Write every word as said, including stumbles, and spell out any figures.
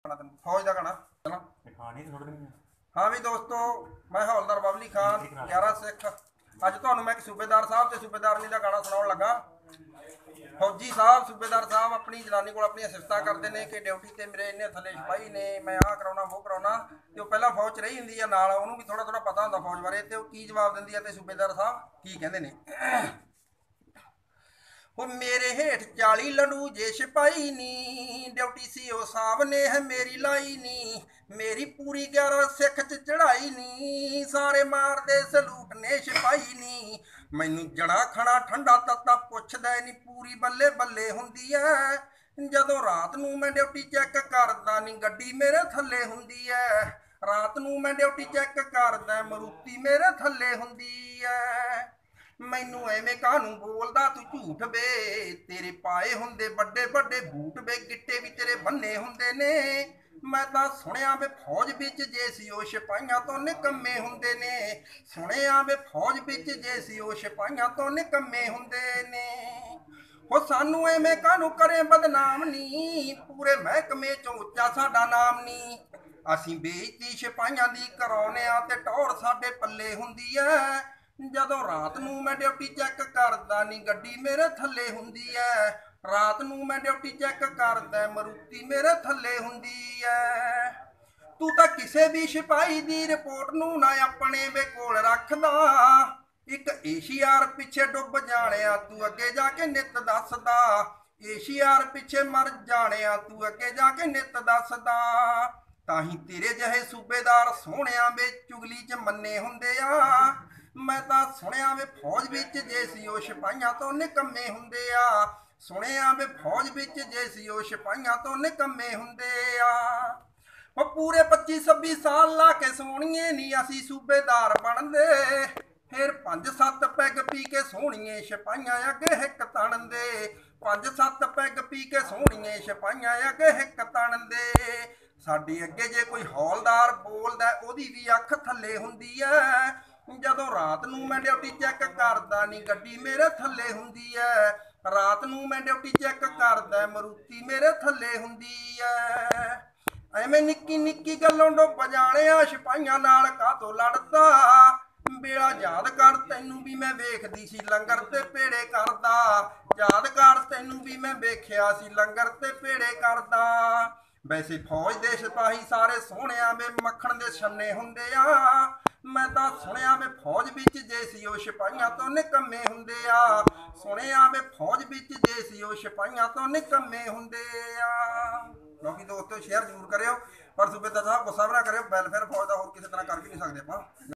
फौज का गाना चला। हाँ भी दोस्तों, मैं हौलदार बबली खान ग्यारह सिख अज तुहानू मैं सूबेदार साहब ते सूबेदारनी का गाना सुनाउण लगा। फौजी साहब सूबेदार साहब अपनी जनानी को अपनी सिफत करते हैं कि ड्यूटी से मेरे इन्ने थले सिपाही ने, मैं आ कराना वो कराना। तो पहला फौज च रही होंगी नाल, उन्होंने भी थोड़ा थोड़ा पता होंगे फौज बारे। तो की जवाब देंदी है तो सूबेदार साहब की कहते हैं, वो मेरे हेठ चाली लड़ू जे सिपाही नी, ड्यूटी सी ओ साहब ने है मेरी लाई नी। मेरी पूरी ग्यारह सिख च चढ़ाई नी, सारे मार दे सलूट ने सिपाही नी। मैनू जड़ा खड़ा ठंडा तत्ता पुछदा नी, पूरी बल्ले बल्ले हुंदी है। जदों रात नू मैं ड्यूटी चैक करदा नी, गड्डी मेरे थल्ले हुंदी है। रात नू मैं ड्यूटी चैक करदा, मरूती मेरे थल्ले हुंदी है। मैनू एवें कानू बोलदा तू झूठ बे, तेरे पाए हुंदे बड़े बड़े बूट बे, गिट्टे भी तेरे बन्ने हुंदे ने। मैं तां सुनिया वे फौज विच जे सी ओ सिपाहियां तो निकम्मे हुंदे ने। सुनिया वे फौज विच जे सी ओ सिपाहियां तो निकम्मे हुंदे ने। हो सानू एवें कानू करे बदनाम नी, पूरे महकमे चों उच्चा साडा नाम नी। असीं बेइज्जती सिपाहियां दी कराउने आ ते टौर साडे पल्ले हुंदी है। जदों रात नू मैं ड्यूटी चैक करदा नी, गड्डी मेरे थल्ले हुंदी है। रात नू मैं ड्यूटी चैक करदा, मरूती मेरे थल्ले हुंदी है। तू तां किसे भी सिपाही दी रिपोर्ट नू ना अपने वे कोल रखदा, एक एशियार पिछे डुब जाणिया तू अगे जाके नित दसदा। एशियार पिछे मर जाणिया तू अगे जाके नित दसदा। ताही तेरे जहे सूबेदार सोहणिया वे चुगली च मन्ने हुंदे आ। मैं तां सुनिया वे फौज विच जे सी ओ सिपाहियां तो निकम्मे हुंदे आ। सुनिया वे फौज विच जे सी ओ सिपाहियां तो निकम्मे हुंदे आ। वो पूरे पच्ची छब्बी साल ला के सोहणिए नी असी सूबेदार बनदे, फिर पंज सत्त पैग पी के सोहणिए सिपाहियां अगे हिक तणदे। पंज सत्त पैग पी के सोहणिए सिपाहियां अगे हिक तणदे। साडे अगे जे कोई हौलदार बोलदा ओदी भी अख थल्ले हुंदी है। जदों रात नू मैं ड्यूटी चैक करदा नी, गड्डी मेरे थल्ले हुंदी है। रात नू मैं ड्यूटी चैक करदा, मरूती मेरे थल्ले हुंदी है। एवें निक्की निक्की गल्लों डुब जाणिया सिपाहियां नाल कातों लड़दा। बेड़ा याद कर तैनू भी मैं वेखदी सी लंगर ते पेड़े करदा। याद कर तैनू भी मैं वेखिया सी लंगर ते पेड़े करदा। वैसे फौज दे सिपाही सारे सोहणिया वे मक्खण दे छन्ने हुंदे आ। मैं तां सुनिया वे फौज विच जे सी ओ सिपाहियां तो निकम्मे हुंदे आ। सुनिया वे फौज विच जे सी ओ सिपाहियां तो निकम्मे हुंदे आ। लोकी दोस्तों शेयर जरूर करियो, पर सूबेदार साहब गुस्सा भी ना करियो, वेलफेयर फौज का होर किसी तरह कर भी नहीं सकते।